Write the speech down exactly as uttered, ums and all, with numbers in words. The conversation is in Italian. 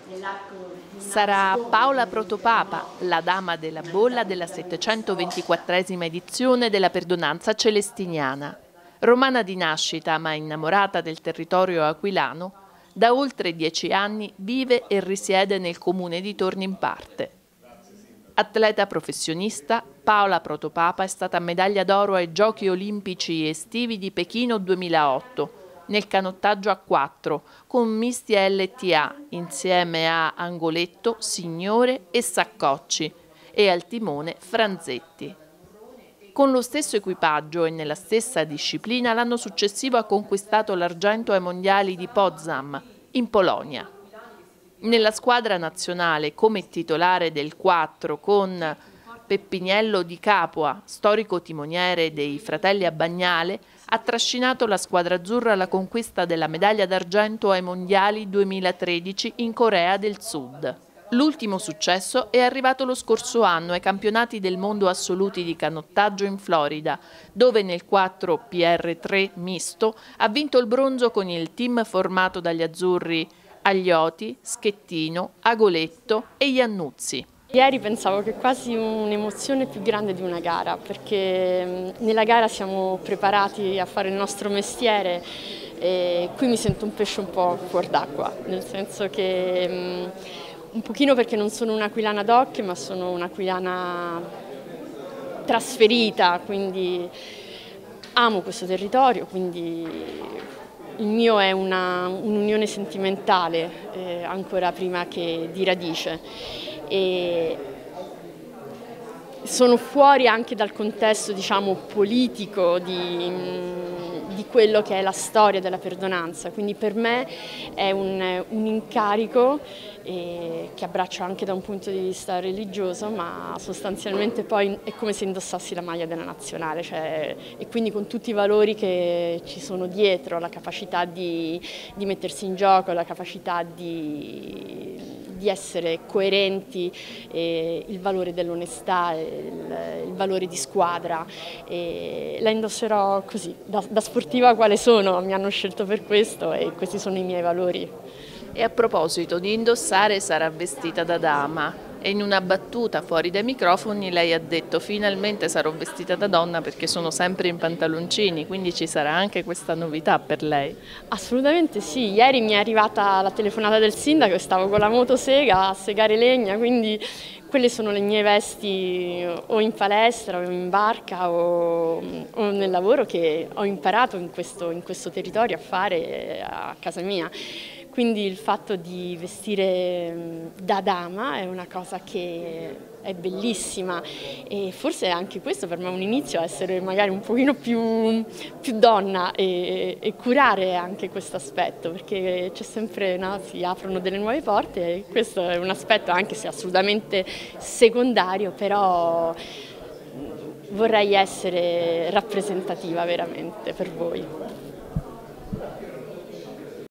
Sarà Paola Protopapa, la dama della bolla della settecentoventiquattresima edizione della Perdonanza Celestiniana. Romana di nascita ma innamorata del territorio aquilano, da oltre dieci anni vive e risiede nel comune di Torni in Parte. Atleta professionista, Paola Protopapa è stata medaglia d'oro ai Giochi Olimpici estivi di Pechino duemilaotto nel canottaggio a quattro con misti L T A insieme a Angoletto, Signore e Saccocci e al timone Franzetti. Con lo stesso equipaggio e nella stessa disciplina l'anno successivo ha conquistato l'argento ai mondiali di Potsdam, in Polonia. Nella squadra nazionale come titolare del quattro con Peppiniello di Capua, storico timoniere dei fratelli a Bagnale, ha trascinato la squadra azzurra alla conquista della medaglia d'argento ai mondiali duemilatredici in Corea del Sud. L'ultimo successo è arrivato lo scorso anno ai campionati del mondo assoluti di canottaggio in Florida, dove nel quattro P R tre misto ha vinto il bronzo con il team formato dagli azzurri Aglioti, Schettino, Agoletto e Iannuzzi. Ieri pensavo che quasi un'emozione più grande di una gara, perché nella gara siamo preparati a fare il nostro mestiere e qui mi sento un pesce un po' fuor d'acqua, nel senso che un pochino perché non sono un'aquilana doc, ma sono un'aquilana trasferita, quindi amo questo territorio, quindi il mio è un'unione sentimentale eh, ancora prima che di radice. E sono fuori anche dal contesto, diciamo, politico di, di quello che è la storia della perdonanza, quindi per me è un, un incarico eh, che abbraccio anche da un punto di vista religioso, ma sostanzialmente poi è come se indossassi la maglia della nazionale, cioè, e quindi con tutti i valori che ci sono dietro, la capacità di, di mettersi in gioco, la capacità di di essere coerenti, eh, il valore dell'onestà, il, il valore di squadra. E la indosserò così, da, da sportiva quale sono, mi hanno scelto per questo e questi sono i miei valori. E a proposito di indossare, sarà vestita da dama. E in una battuta fuori dai microfoni lei ha detto: finalmente sarò vestita da donna perché sono sempre in pantaloncini, quindi ci sarà anche questa novità per lei. Assolutamente sì, ieri mi è arrivata la telefonata del sindaco e stavo con la motosega a segare legna, quindi quelle sono le mie vesti o in palestra o in barca o, o nel lavoro che ho imparato in questo, in questo territorio a fare a casa mia. Quindi il fatto di vestire da dama è una cosa che è bellissima e forse anche questo per me è un inizio a essere magari un pochino più, più donna e, e curare anche questo aspetto, perché c'è sempre, no, si aprono delle nuove porte e questo è un aspetto anche se assolutamente secondario, però vorrei essere rappresentativa veramente per voi.